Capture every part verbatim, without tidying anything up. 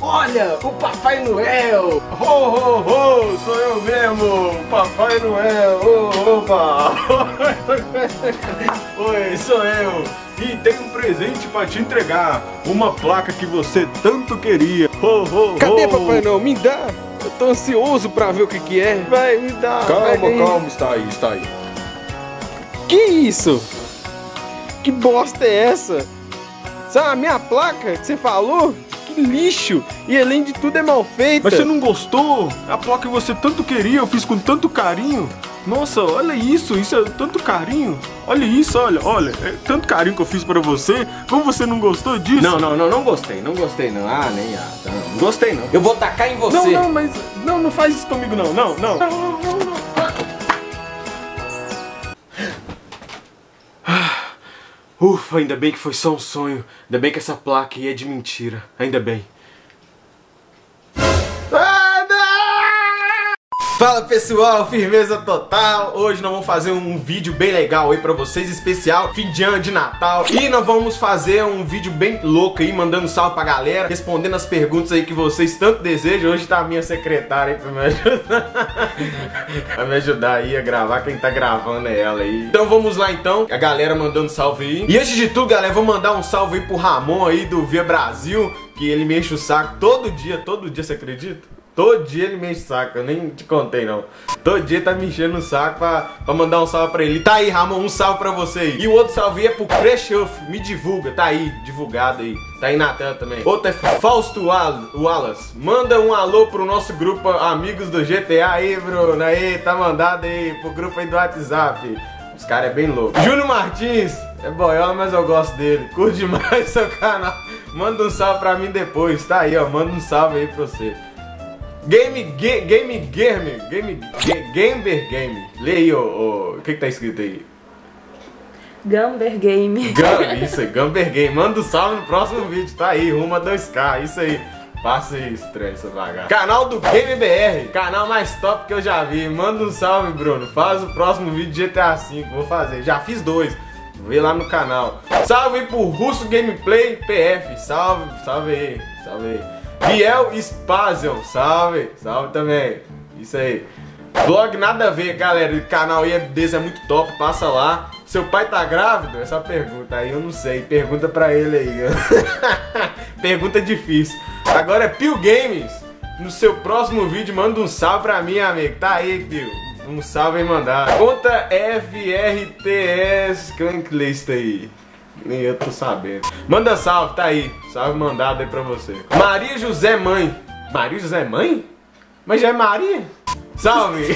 Olha, o Papai Noel! Ho, ho, ho! Sou eu mesmo! Papai Noel! Oh, opa! Oi, sou eu! E tenho um presente pra te entregar! Uma placa que você tanto queria! Ho, ho, ho! Cadê, Papai Noel? Me dá! Eu tô ansioso pra ver o que que é! Vai, me dá! Calma, vai. calma, está aí, está aí! Que isso? Que bosta é essa? Sabe a minha placa que você falou? Que lixo! E além de tudo é mal feita! Mas você não gostou? A placa que você tanto queria, eu fiz com tanto carinho! Nossa, olha isso, isso é tanto carinho. Olha isso, olha, olha, é tanto carinho que eu fiz pra você. Como você não gostou disso? Não, não, não, não gostei, não gostei não. Ah, nem ah, não, não gostei não. Eu vou tacar em você. Não, não, mas não, não faz isso comigo não, não, não. Não, não, não, não. Ufa, ainda bem que foi só um sonho. Ainda bem que essa placa aí é de mentira. Ainda bem. Fala pessoal, firmeza total. Hoje nós vamos fazer um vídeo bem legal aí pra vocês, especial, fim de ano de Natal. E nós vamos fazer um vídeo bem louco aí, mandando salve pra galera, respondendo as perguntas aí que vocês tanto desejam. Hoje tá a minha secretária aí pra me ajudar. Vai me ajudar aí a gravar, quem tá gravando é ela aí. Então vamos lá então, a galera mandando salve aí. E antes de tudo, galera, vou mandar um salve aí pro Ramon aí do Via Brasil, que ele me enche o saco todo dia, todo dia, você acredita? Todo dia ele me enche o saco, eu nem te contei não. Todo dia tá me enchendo o saco pra, pra mandar um salve pra ele. Tá aí, Ramon, um salve pra você aí. E o outro salve é pro Creshuff, me divulga, tá aí, divulgado aí. Tá aí na tela também. Outro é Fausto Wallace. Manda um alô pro nosso grupo Amigos do G T A aí, Bruno. Aí, tá mandado aí pro grupo aí do WhatsApp. Os caras é bem louco. Júnior Martins, é boiola, mas eu gosto dele. Curte demais seu canal. Manda um salve pra mim depois, tá aí, ó. Manda um salve aí pra você. Game, game, game, game, game, Gamer Game. Lê aí, o, o, o que que tá escrito aí? Gamber Game. Gam, isso aí, Gamber Game. Manda um salve no próximo vídeo, tá aí, rumo a dois K, isso aí. Passa aí, estranho, essa bagaça. Canal do Game B R, canal mais top que eu já vi. Manda um salve, Bruno. Faz o próximo vídeo de G T A cinco, vou fazer. Já fiz dois, vê lá no canal. Salve aí pro Russo Gameplay P F, salve, salve aí, salve aí. Biel Spazion, salve, salve também, isso aí. Vlog nada a ver, galera, o canal aí é desse, é muito top, passa lá. Seu pai tá grávido? Essa pergunta aí eu não sei, pergunta pra ele aí. Pergunta difícil. Agora é Pio Games, no seu próximo vídeo manda um salve pra mim, amigo, tá aí, Pio. Um salve aí mandar. Conta F R T S, quem que lê isso aí? Nem eu tô sabendo. Manda salve, tá aí. Salve mandado aí pra você. Maria José Mãe. Maria José Mãe? Mas já é Maria? Salve!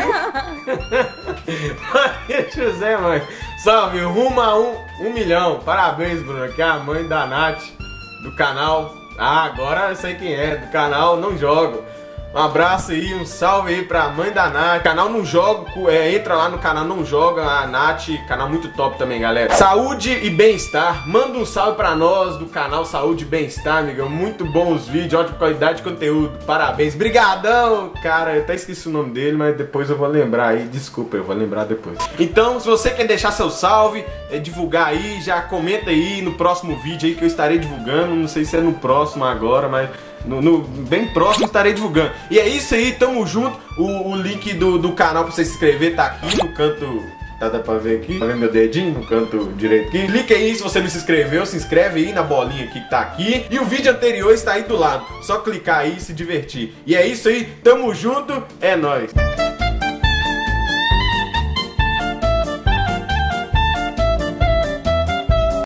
Maria José Mãe. Salve, rumo a um, um milhão. Parabéns, Bruno, que é a mãe da Nath, do canal. Ah, agora eu sei quem é, do canal Não Jogo. Um abraço aí, um salve aí pra mãe da Nath. Canal Não Jogo, é, entra lá no canal Não Joga, a Nath, canal muito top também, galera. Saúde e bem-estar. Manda um salve pra nós do canal Saúde e Bem-Estar, amiga. Muito bom os vídeos, ótima qualidade de conteúdo. Parabéns. Brigadão, cara. Eu até esqueci o nome dele, mas depois eu vou lembrar aí. Desculpa, eu vou lembrar depois. Então, se você quer deixar seu salve, é, divulgar aí, já comenta aí no próximo vídeo aí que eu estarei divulgando. Não sei se é no próximo agora, mas... No, no, bem próximo estarei divulgando. E é isso aí, tamo junto. O, o link do, do canal pra você se inscrever tá aqui no canto. Tá, dá pra ver aqui? Tá vendo meu dedinho no canto direito aqui? Clica aí se você não se inscreveu, se inscreve aí na bolinha aqui que tá aqui. E o vídeo anterior está aí do lado. Só clicar aí e se divertir. E é isso aí, tamo junto, é nóis.